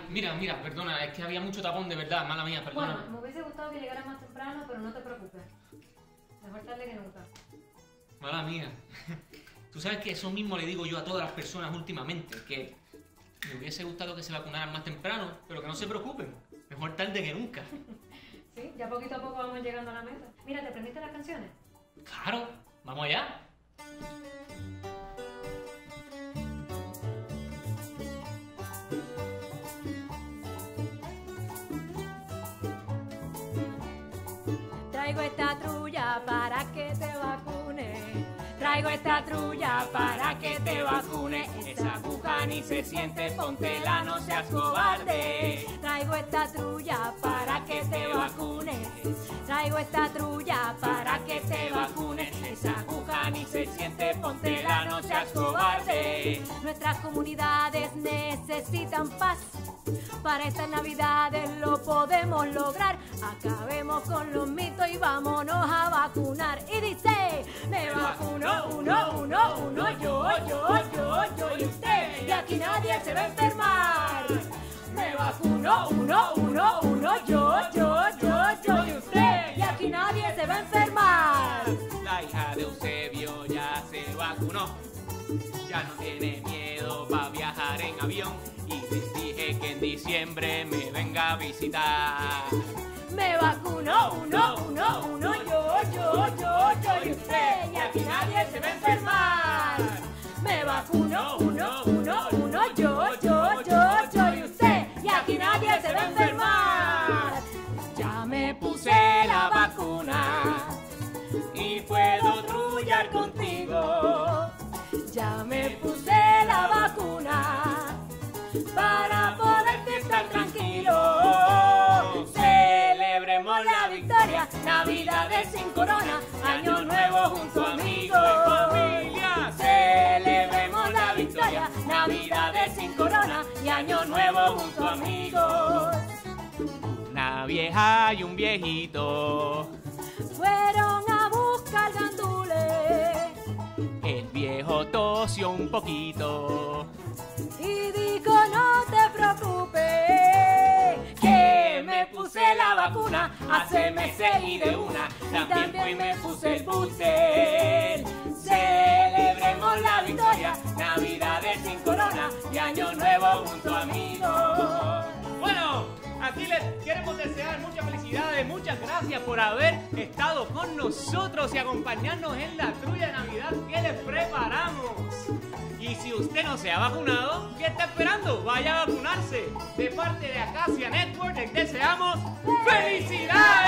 Mira, perdona, es que había mucho tapón de verdad, mala mía, perdona. Bueno, me hubiese gustado que llegaras más temprano, pero no te preocupes. Mejor tarde que nunca. Mala mía. Tú sabes que eso mismo le digo yo a todas las personas últimamente, que me hubiese gustado que se vacunaran más temprano, pero que no se preocupen. Mejor tarde que nunca. Sí, ya poquito a poco vamos llegando a la meta. Mira, ¿te aprendiste las canciones? Claro, vamos allá. Traigo esta trulla para que te vacunes. Traigo esta trulla para que te vacunes. Esa aguja ni se siente, póntela, no seas cobarde. Traigo esta trulla para que te vacunes. Traigo esta trulla para que te vacunes. Esa aguja ni se siente, póntela, no seas cobarde. Nuestras comunidades necesitan paz. Para estas navidades lo podemos lograr. Acabemos con los mitos y vámonos a vacunar. Y dice, me vacuno, uno, yo y usted. Y aquí nadie se va a enfermar. Me vacuno, uno, yo y usted. Y aquí nadie se va a enfermar. La hija de Eusebio ya se vacunó. Ya no tiene miedo para viajar en avión. Y les dije que en diciembre me venga a visitar. Me vacuno, uno, yo y usted. Y aquí nadie se va a enfermar. Me vacuno, uno, yo y usted. Y aquí nadie se va a enfermar. Ya me puse la vacuna y puedo trullar contigo. Ya me puse la vacuna para poderte estar tranquilo. Celebremos la victoria, Navidades sin corona, Año Nuevo junto a amigos. Celebremos la victoria, Navidades sin corona y Año Nuevo junto a amigos. Una vieja y un viejito Fueron a buscar gandules. El viejo tosió un poquito Y dijo, no te preocupes, que me puse la vacuna hace meses y de una. También fui y me puse el booster. Celebremos la victoria, Navidades sin corona y Año Nuevo junto a amigos. Bueno, aquí les queremos desear muchas felicidades, muchas gracias por haber estado con nosotros y acompañarnos en la trulla de Navidad que les preparamos. Y si usted no se ha vacunado, ¿qué está esperando? Vaya a vacunarse. De parte de Acacia Network les deseamos ¡felicidad!